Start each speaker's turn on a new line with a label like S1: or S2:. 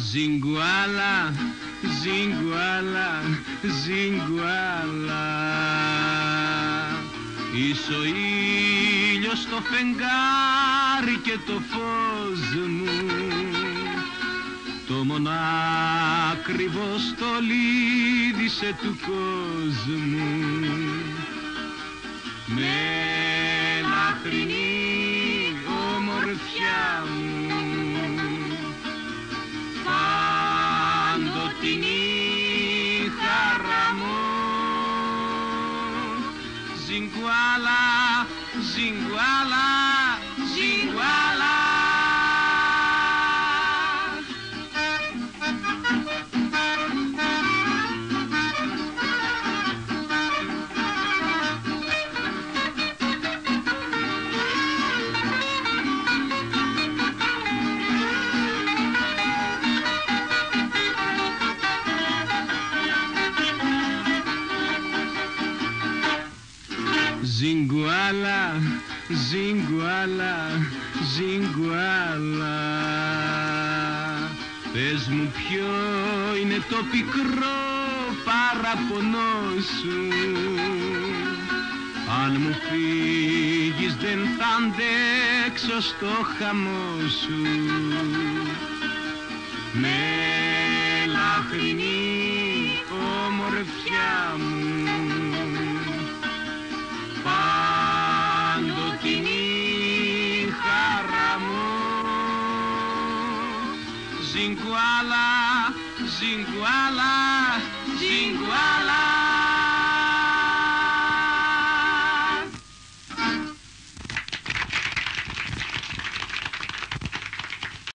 S1: Ζιγκουάλα, ζιγκουάλα, ζιγκουάλα. Είσαι ο ήλιος στο φεγγάρι και το φως μου, το μονάκριβο στολίδισε του κόσμου. Μελαχρινή ομορφιά μου, παντοτινή χαρά μου. Ζιγκουάλα, ζιγκουάλα, ζιγκουάλα. Ζιγκουάλα, ζιγκουάλα, ζιγκουάλα. Πες μου ποιο είναι το πικρό παραπονό σου, αν μου φύγεις δεν θα αντέξω στο χαμό σου. Μελαχρινή ομορφιά μου, Zingwala, zingwala, zingwala.